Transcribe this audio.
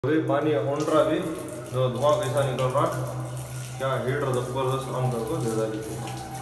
अभी पानी ऑन रहा भी, जो धुआं कैसा निकल रहा, क्या हीटर जबरदस्त काम करको दे रहा है।